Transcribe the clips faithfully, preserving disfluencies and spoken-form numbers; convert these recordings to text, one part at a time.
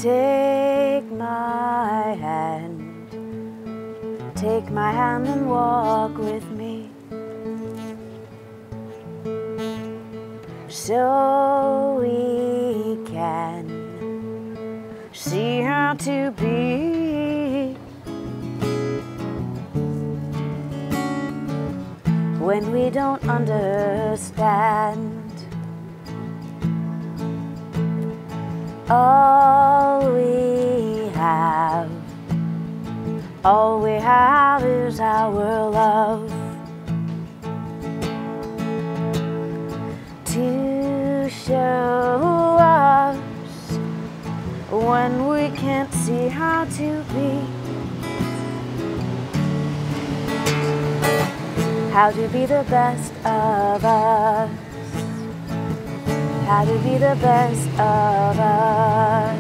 Take my hand, take my hand and walk with me, so we can see how to be when we don't understand. All we have, all we have is our love to show us when we can't see how to be, how to be the best of us, how to be the best of us.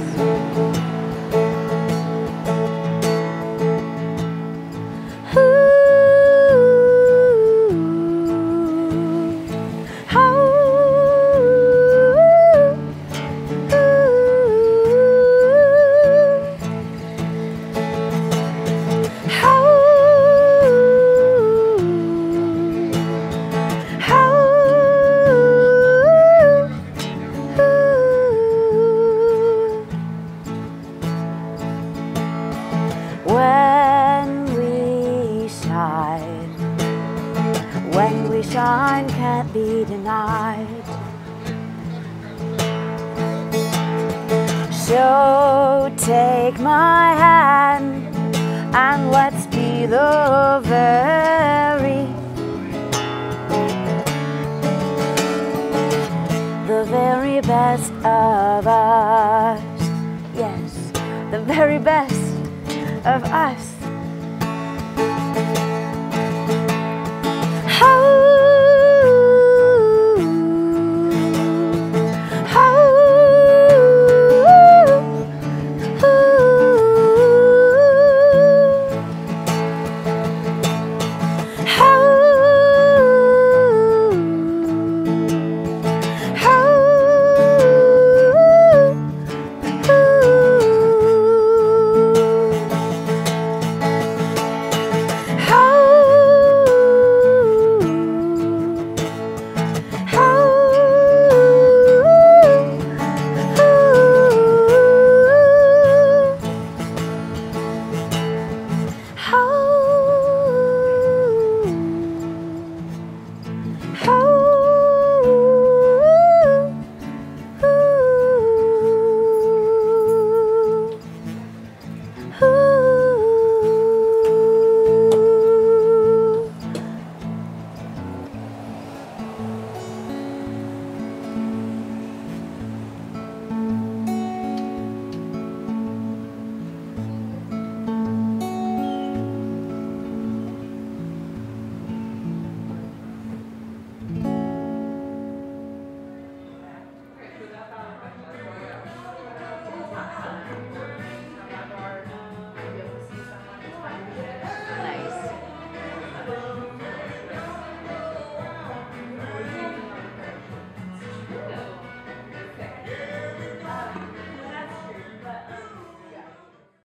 Shine can't be denied. So take my hand and let's be the very, the very best of us. Yes, the very best of us.